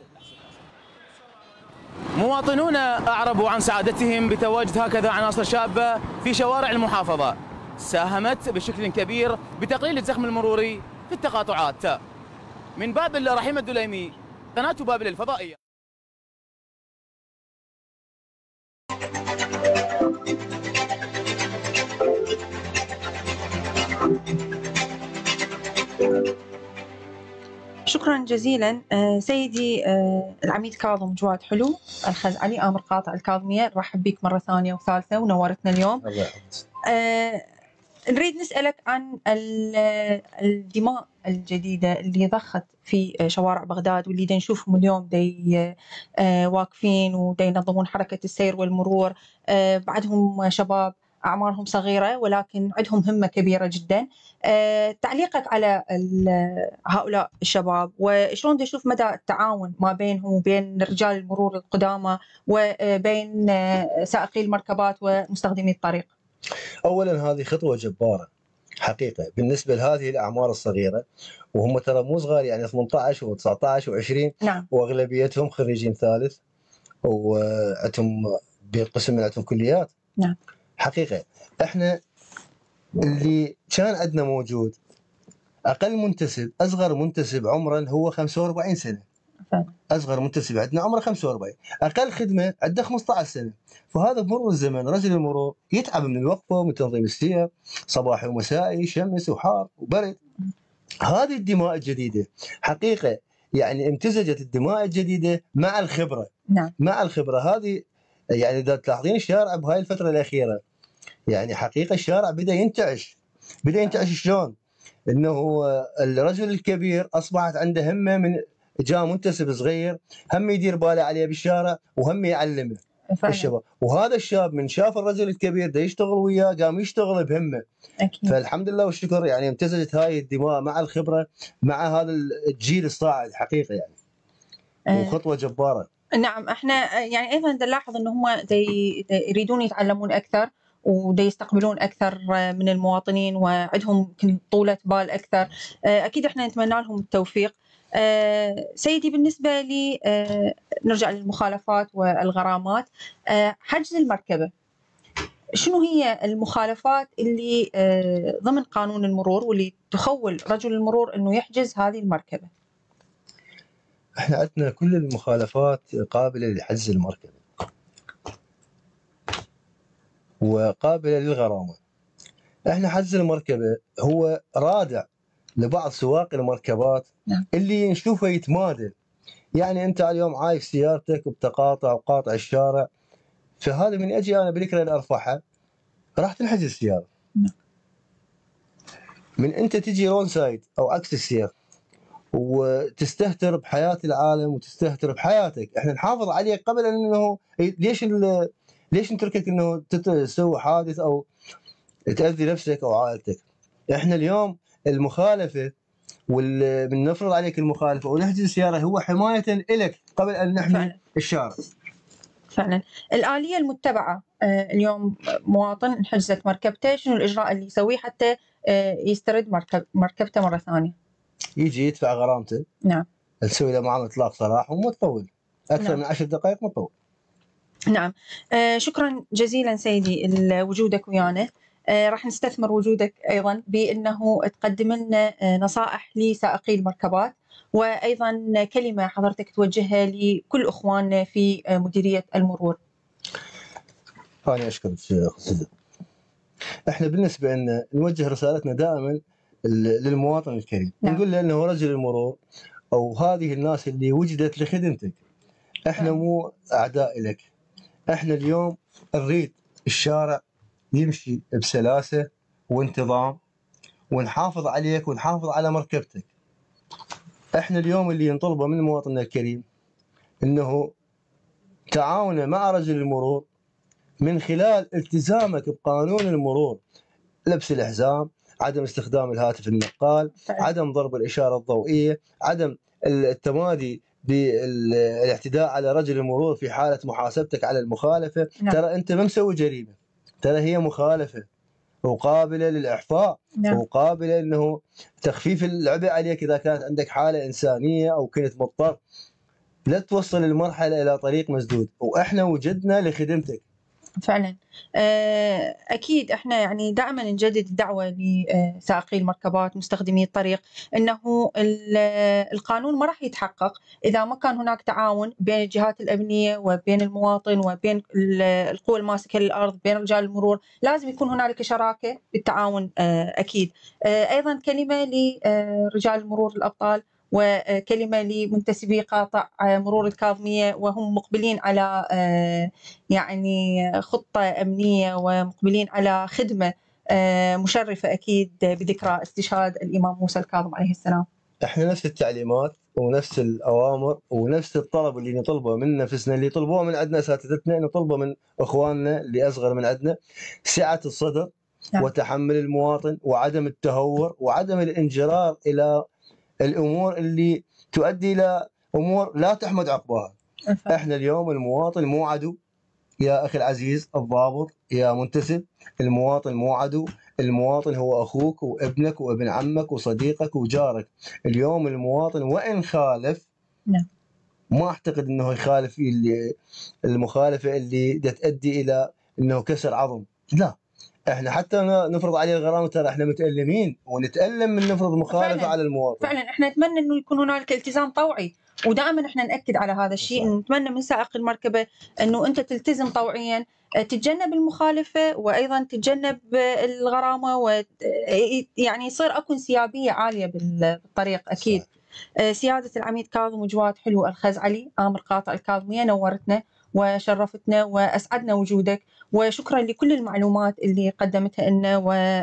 Speaker 8: مواطنون اعربوا عن سعادتهم بتواجد هكذا عناصر شابه في شوارع المحافظه، ساهمت بشكل كبير بتقليل الزخم المروري في التقاطعات. من بابل رحيم الدليمي، قناه بابل الفضائيه.
Speaker 2: شكرا جزيلا سيدي العميد كاظم جواد حلو الخزعلي آمر قاطع الكاظمية. نرحب بك مرة ثانية وثالثة ونورتنا اليوم. أه نريد نسألك عن الدماء الجديدة اللي ضخت في شوارع بغداد واللي دا نشوفهم اليوم دي واقفين ودي ينظمون حركة السير والمرور. أه بعدهم شباب أعمارهم صغيرة ولكن عندهم همة كبيرة جدا. أه تعليقك على هؤلاء الشباب وشلون تشوف مدى التعاون ما بينهم وبين رجال المرور القدامى وبين سائقي المركبات ومستخدمي الطريق؟
Speaker 3: أولا هذه خطوة جبارة حقيقة بالنسبة لهذه الأعمار الصغيرة، وهم ترى مو صغار يعني ثمانية عشر وتسعة عشر وعشرين.
Speaker 2: نعم.
Speaker 3: وأغلبيتهم خريجين ثالث وعندهم بقسم من عندهم كليات.
Speaker 2: نعم.
Speaker 3: حقيقة احنا اللي كان عندنا موجود اقل منتسب اصغر منتسب عمرا هو خمسة وأربعين سنة.
Speaker 2: فعلا.
Speaker 3: اصغر منتسب عندنا عمره خمسة وأربعين، اقل خدمه عنده خمسة عشر سنة. فهذا بمرور الزمن رجل المرور يتعب من الوقفه ومن تنظيم السير صباحي ومسائي شمس وحار وبرد. هذه الدماء الجديده حقيقه يعني امتزجت الدماء الجديده مع الخبره.
Speaker 2: نعم.
Speaker 3: مع الخبره هذه يعني اذا تلاحظين الشارع بهاي الفتره الاخيره يعني حقيقه الشارع بدا ينتعش. بدا ينتعش شلون؟ انه الرجل الكبير اصبحت عنده همه من جاء منتسب صغير هم يدير باله عليه بالشارع وهم يعلمه
Speaker 2: فعلا.
Speaker 3: الشباب. وهذا الشاب من شاف الرجل الكبير ده يشتغل وياه قام يشتغل بهمه.
Speaker 2: أكيد.
Speaker 3: فالحمد لله والشكر يعني امتزجت هاي الدماء مع الخبره مع هذا الجيل الصاعد حقيقه يعني.
Speaker 2: أه.
Speaker 3: وخطوه جباره.
Speaker 2: نعم احنا يعني ايضا نلاحظ ان هم يريدون يتعلمون اكثر ودي يستقبلون أكثر من المواطنين وعندهم طولة بال أكثر. أكيد إحنا نتمنى لهم التوفيق. سيدي بالنسبة لي نرجع للمخالفات والغرامات. حجز المركبة شنو هي المخالفات اللي ضمن قانون المرور واللي تخول رجل المرور أنه يحجز هذه المركبة؟
Speaker 3: إحنا عندنا كل المخالفات قابلة لحجز المركبة وقابلة للغرامة. احنا حجز المركبة هو رادع لبعض سواق المركبات.
Speaker 2: نعم.
Speaker 3: اللي نشوفه يتمادى. يعني انت اليوم عايش سيارتك وبتقاطع وقاطع الشارع، فهذا من اجي انا بالكرة ارفعها راح تنحجز السيارة.
Speaker 2: نعم.
Speaker 3: من انت تجي رون سايد او عكس السير وتستهتر بحياة العالم وتستهتر بحياتك، احنا نحافظ عليك قبل انه ليش ليش نتركك انه تسوي حادث او تأذي نفسك او عائلتك. احنا اليوم المخالفه والنفرض عليك المخالفه ونحجز السياره هو حمايه لك قبل ان نحمي الشارع.
Speaker 2: فعلا. الآلية المتبعة اليوم مواطن انحجزت مركبته، شنو الإجراء اللي يسويه حتى يسترد مركب مركبته مرة ثانية؟
Speaker 3: يجي يدفع غرامته.
Speaker 2: نعم.
Speaker 3: تسوي له معامله اطلاق سراح وما تطول اكثر نعم. من عشر دقائق ما تطول.
Speaker 2: نعم. آه شكرا جزيلا سيدي وجودك ويانا. آه راح نستثمر وجودك ايضا بانه تقدم لنا آه نصائح لسائقي المركبات، وايضا كلمه حضرتك توجهها لكل اخواننا في آه مديريه المرور.
Speaker 3: انا اشكرك شيخ صدق. احنا بالنسبه لنا نوجه رسالتنا دائما للمواطن الكريم. نعم. نقول له انه رجل المرور او هذه الناس اللي وجدت لخدمتك، احنا نعم. مو اعداء لك. احنا اليوم نريد الشارع يمشي بسلاسه وانتظام، ونحافظ عليك ونحافظ على مركبتك. احنا اليوم اللي نطلبه من مواطننا الكريم انه تعاونه مع رجل المرور من خلال التزامك بقانون المرور، لبس الحزام، عدم استخدام الهاتف النقال، عدم ضرب الاشاره الضوئيه، عدم التمادي بالاعتداء على رجل المرور في حاله محاسبتك على المخالفه. نعم. ترى انت ما مسوي جريمه، ترى هي مخالفه وقابله للاعفاء. نعم. وقابله انه تخفيف العبء عليك اذا كانت عندك حاله انسانيه او كنت مضطر. لا توصل المرحله الى طريق مسدود، واحنا وجدنا لخدمتك.
Speaker 2: فعلا أكيد احنا يعني دائما نجدد الدعوة لسائقي المركبات مستخدمي الطريق أنه القانون ما راح يتحقق إذا ما كان هناك تعاون بين الجهات الأمنية وبين المواطن وبين القوى الماسكة للأرض، بين رجال المرور. لازم يكون هنالك شراكة بالتعاون أكيد. أيضا كلمة لرجال المرور الأبطال وكلمة لمنتسبي قاطع مرور الكاظمية وهم مقبلين على يعني خطة أمنية ومقبلين على خدمة مشرفة أكيد بذكرى استشهاد الإمام موسى الكاظم عليه السلام.
Speaker 3: احنا نفس التعليمات ونفس الأوامر ونفس الطلب اللي نطلبه من نفسنا، اللي طلبوه من عندنا اساتذتنا، نطلبه من اخواننا اللي اصغر من عندنا. سعة الصدر. نعم. وتحمل المواطن وعدم التهور وعدم الانجرار إلى الامور اللي تؤدي الى امور لا تحمد عقباها. احنا اليوم المواطن مو عدو يا اخي العزيز الضابط يا منتسب، المواطن مو عدو، المواطن هو اخوك وابنك وابن عمك وصديقك وجارك. اليوم المواطن وان خالف، نعم، ما اعتقد انه يخالف اللي المخالفه اللي تؤدي الى انه كسر عظم، لا. احنا حتى نفرض عليه الغرامه ترى احنا متألمين ونتألم من نفرض مخالفه فعلا على المواطن.
Speaker 2: فعلا احنا نتمنى انه يكون هنالك التزام طوعي، ودائما احنا ناكد على هذا الشيء. نتمنى من سائق المركبه انه انت تلتزم طوعيا، تتجنب المخالفه وايضا تتجنب الغرامه، ويعني يصير اكو انسيابيه عاليه بالطريق اكيد. صح. سياده العميد كاظم وجواد حلو الخزعلي امر قاطع الكاظميه، نورتنا وشرفتنا واسعدنا وجودك، وشكرا لكل المعلومات اللي قدمتها لنا،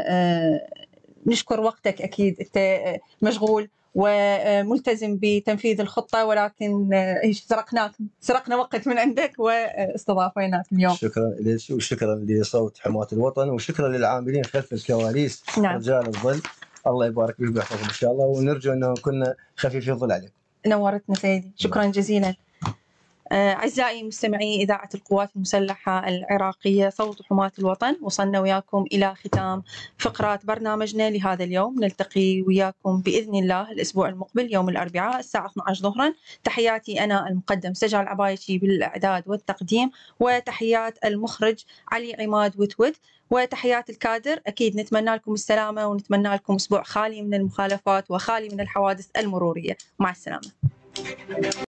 Speaker 2: ونشكر وقتك. اكيد انت مشغول وملتزم بتنفيذ الخطه، ولكن سرقناك سرقنا وقت من عندك واستضافيناك اليوم.
Speaker 3: شكرا لك وشكرا لصوت حماة الوطن، وشكرا للعاملين خلف الكواليس. نعم. رجال الظل، الله يبارك فيك ويحفظهم ان شاء الله، ونرجو انه كنا خفيف الظل عليكم.
Speaker 2: نورتنا سيدي، شكرا جزيلا. أعزائي مستمعي إذاعة القوات المسلحة العراقية صوت حماة الوطن، وصلنا وياكم إلى ختام فقرات برنامجنا لهذا اليوم. نلتقي وياكم بإذن الله الأسبوع المقبل يوم الأربعاء الساعة اثنتي عشرة ظهرا. تحياتي أنا المقدم سجال عبايتي بالإعداد والتقديم، وتحيات المخرج علي عماد وتود، وتحيات الكادر. أكيد نتمنى لكم السلامة، ونتمنى لكم أسبوع خالي من المخالفات وخالي من الحوادث المرورية. مع السلامة.